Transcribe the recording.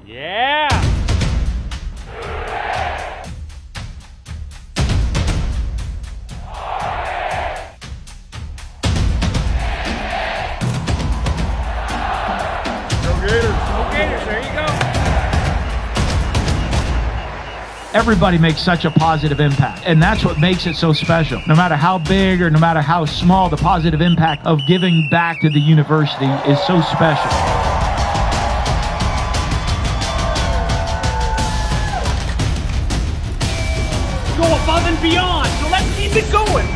Yeah! Go Gators! Go Gators, there you go. Everybody makes such a positive impact, and that's what makes it so special. No matter how big or no matter how small, the positive impact of giving back to the university is so special. Go above and beyond, so let's keep it going.